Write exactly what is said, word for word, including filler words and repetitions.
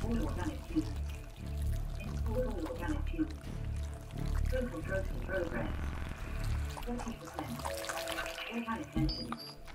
All organic fuels. Install all organic fuels. Total protein progress. thirty percent. Organic engines.